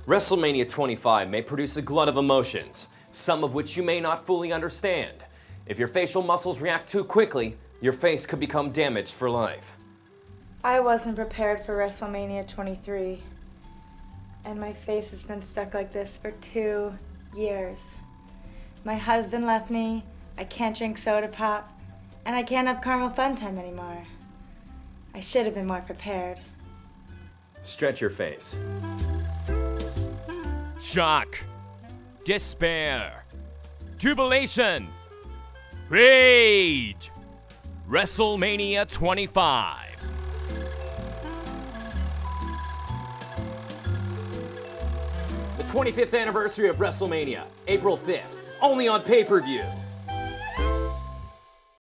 WrestleMania 25 may produce a glut of emotions, some of which you may not fully understand. If your facial muscles react too quickly, your face could become damaged for life. I wasn't prepared for WrestleMania 23, and my face has been stuck like this for 2 years. My husband left me, I can't drink soda pop, and I can't have caramel fun time anymore. I should have been more prepared. Stretch your face. Shock, despair, jubilation, rage. WrestleMania 25. The 25th anniversary of WrestleMania, April 5th, only on pay-per-view.